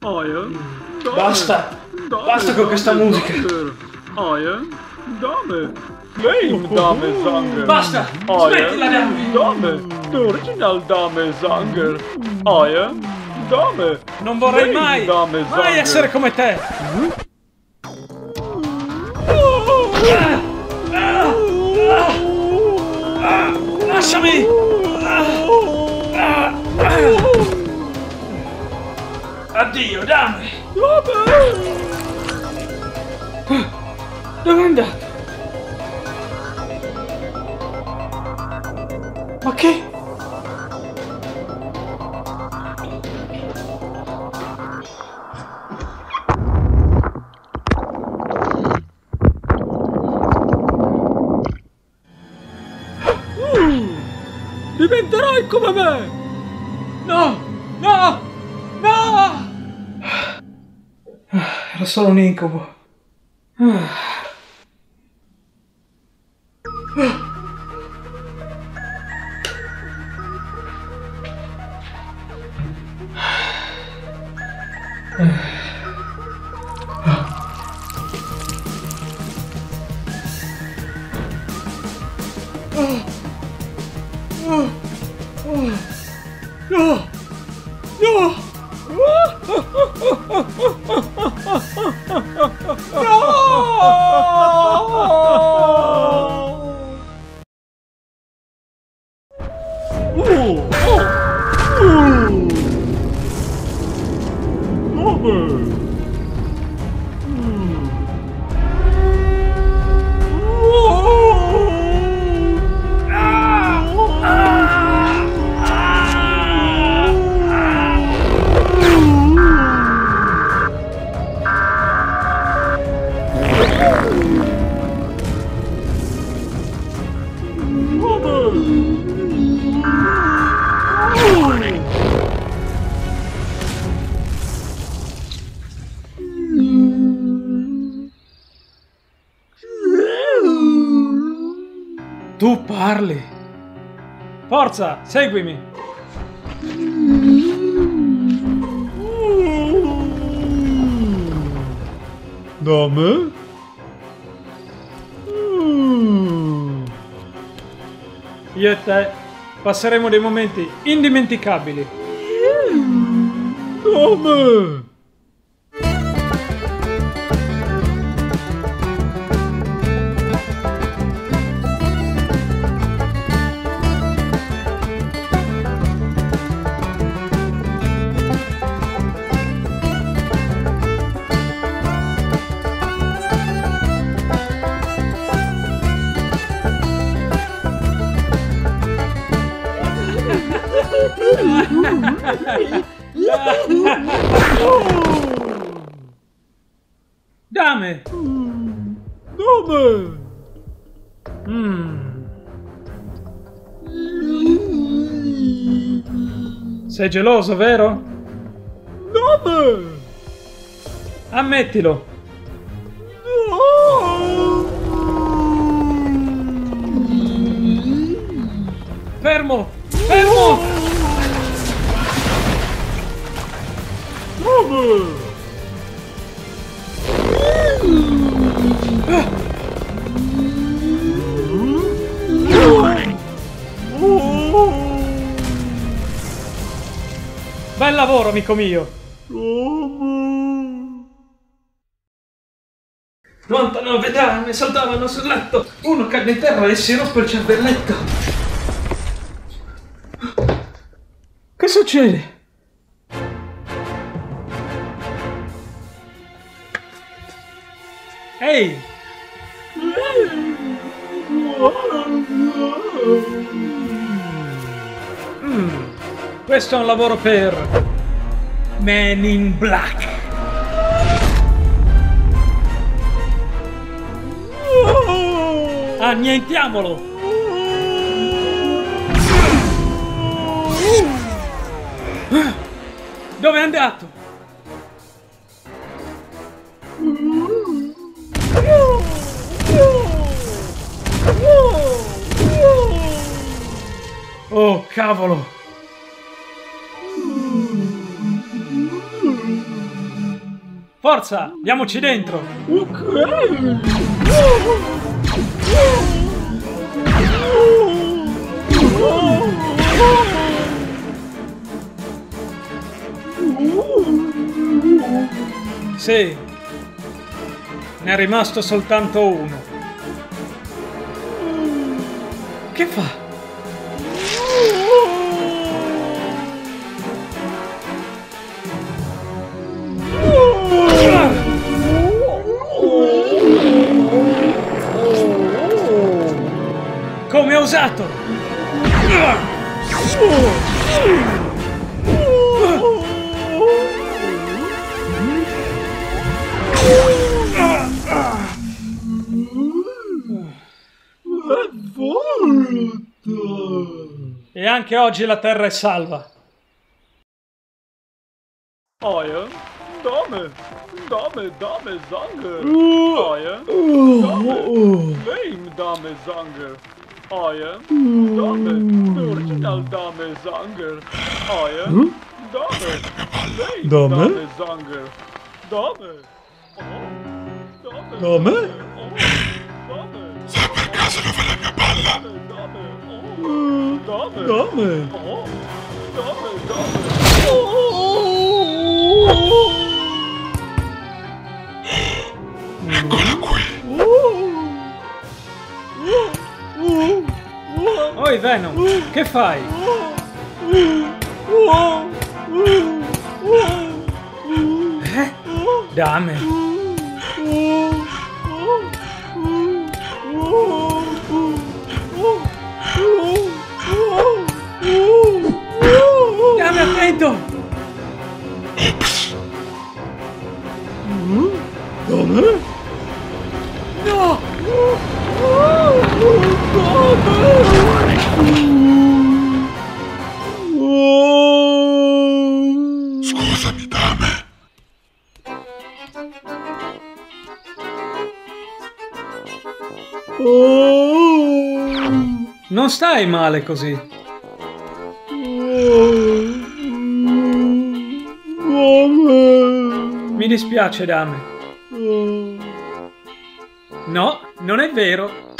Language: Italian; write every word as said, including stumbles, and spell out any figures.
Basta! Basta con questa musica! Claim Dame Zanger. Basta! Smettila, Dame! Dame, the original Dame Zanger. I am Dame. Non vorrei Claim mai, Dame mai Zanger. essere come te! Lasciami! Addio, Dame! Dove è andato? Ma che? Diventerai come me. No! No! No! Era solo un incubo. No! No! Tu parli. Forza, seguimi. Dame? Io e te passeremo dei momenti indimenticabili. Dame? Dame! Dame? Mm. Sei geloso, vero? Dame? Ammettilo. Fermo! Fermo! Dame? Bel lavoro, amico mio! novantanove dame saltavano sul letto, uno cadde in terra e si ruppe il cervelletto. Che succede? Ehi! Mm, questo è un lavoro per Men in Black. Annientiamolo! Dove è andato? Oh, cavolo! Forza, andiamoci dentro. Ok. Sì, ne è rimasto soltanto uno. Che fa? Come ha osato? E anche oggi la terra è salva. Aia, dame, dame, dame, zanger. Aia, dame, lame, dame, zanger. Aia, dame, the original dame, zanger. Aia, dame, lame, dame, zanger. Dame, oh, dame, Dame? oh, dame. Sa per caso dove è la mia palla? Dame, oh, dame, Dame? oh, dame, dame. Eccola qui. Oi Venom, che fai? Eh? Dame. Dame, attento! Ops. Dame? No! Scusami, dame. Non stai male così. Mi dispiace, Dame. No, non è vero.